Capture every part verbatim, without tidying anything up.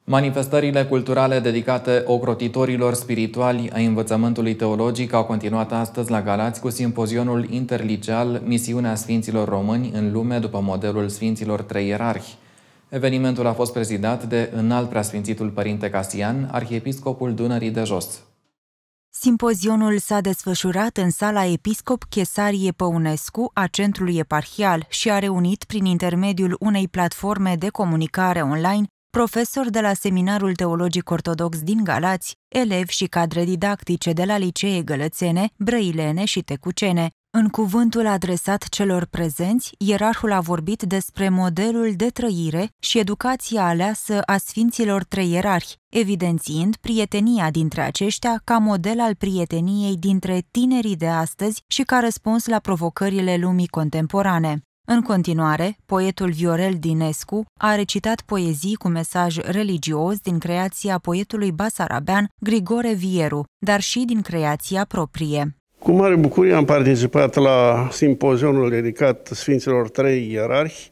Manifestările culturale dedicate ocrotitorilor spirituali ai învățământului teologic au continuat astăzi la Galați cu simpozionul interliceal Misiunea Sfinților Români în lume după modelul Sfinților Trei Ierarhi. Evenimentul a fost prezidat de Înalt Preasfințitul Părinte Casian, arhiepiscopul Dunării de Jos. Simpozionul s-a desfășurat în sala Episcop Chesarie Păunescu a Centrului Eparhial și a reunit, prin intermediul unei platforme de comunicare online, profesori de la Seminarul Teologic Ortodox din Galați, elevi și cadre didactice de la licee gălățene, brăilene și tecucene. În cuvântul adresat celor prezenți, ierarhul a vorbit despre modelul de trăire și educația aleasă a Sfinților Trei Ierarhi, evidențiind prietenia dintre aceștia ca model al prieteniei dintre tinerii de astăzi și ca răspuns la provocările lumii contemporane. În continuare, poetul Viorel Dinescu a recitat poezii cu mesaj religios din creația poetului basarabean Grigore Vieru, dar și din creația proprie. Cu mare bucurie am participat la simpozionul dedicat Sfinților Trei Ierarhi,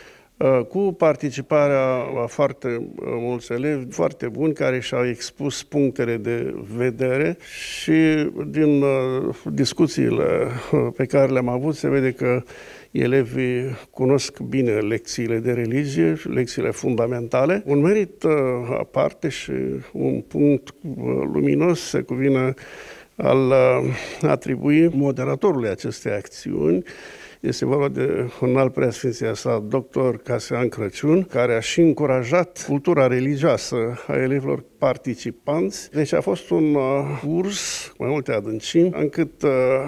cu participarea a foarte mulți elevi foarte buni care și-au expus punctele de vedere și din discuțiile pe care le-am avut se vede că elevii cunosc bine lecțiile de religie, lecțiile fundamentale. Un merit aparte și un punct luminos se cuvine al atribui moderatorului acestei acțiuni. Este vorba de un alt preasfinția sa, doctor Casian Crăciun, care a și încurajat cultura religioasă a elevilor participanți. Deci a fost un uh, curs cu mai multe adâncimi, încât uh,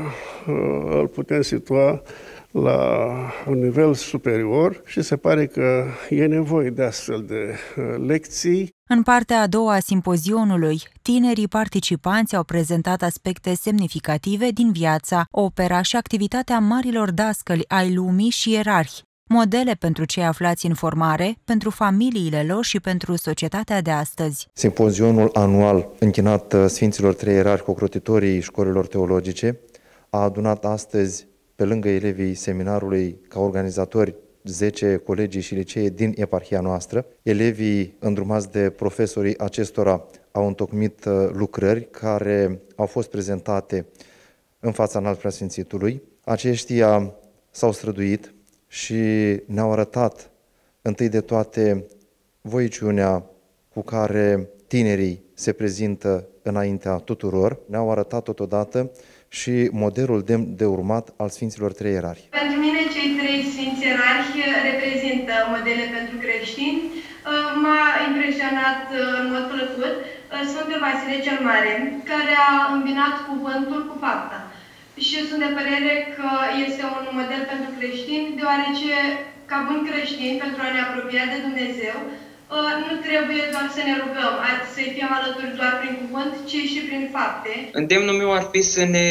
uh, îl putem situa la un nivel superior și se pare că e nevoie de astfel de uh, lecții. În partea a doua a simpozionului, tinerii participanți au prezentat aspecte semnificative din viața, opera și activitatea marilor dascăli ai lumii și ierarhi, modele pentru cei aflați în formare, pentru familiile lor și pentru societatea de astăzi. Simpozionul anual închinat Sfinților Trei Ierarhi, ocrotitorii școlilor teologice, a adunat astăzi, pe lângă elevii seminarului, ca organizatori, zece colegii și licee din eparhia noastră. Elevii îndrumați de profesorii acestora au întocmit lucrări care au fost prezentate în fața Înalt Preasfințitului. Aceștia s-au străduit și ne-au arătat întâi de toate voiciunea cu care tinerii se prezintă înaintea tuturor. Ne-au arătat totodată și modelul demn de urmat al Sfinților Trei Ierarhi. Pentru mine, cei trei Sfinți Ierarhi reprezintă modele pentru creștini. M-a impresionat în mod plăcut Sfântul Vasile cel Mare, care a îmbinat cuvântul cu fapta. Și sunt de părere că este un model pentru creștini, deoarece, ca buni creștini, pentru a ne apropia de Dumnezeu, nu trebuie doar să ne rugăm, să-i fim alături doar prin cuvânt, ci și prin fapte. Îndemnul meu ar fi să ne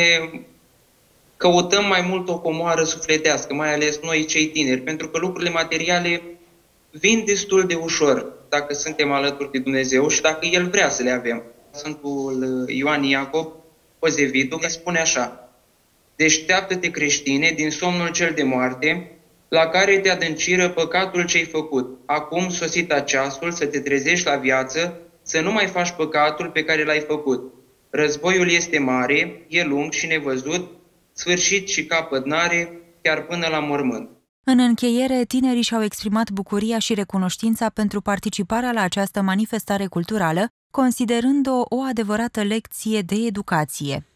căutăm mai mult o comoară sufletească, mai ales noi cei tineri, pentru că lucrurile materiale vin destul de ușor dacă suntem alături de Dumnezeu și dacă El vrea să le avem. Sfântul Ioan Iacob, Pozevitul, ne spune așa: deșteaptă-te, creștine, din somnul cel de moarte, la care te adânciră păcatul ce-ai făcut. Acum sosit ceasul să te trezești la viață, să nu mai faci păcatul pe care l-ai făcut. Războiul este mare, e lung și nevăzut, sfârșit și capăt n-are, chiar până la mormânt. În încheiere, tinerii și-au exprimat bucuria și recunoștința pentru participarea la această manifestare culturală, considerând-o o adevărată lecție de educație.